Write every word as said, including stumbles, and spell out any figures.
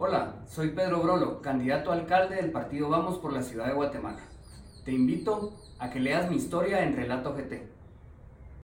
Hola, soy Pedro Brolo, candidato a alcalde del partido Vamos por la Ciudad de Guatemala. Te invito a que leas mi historia en Relato G T.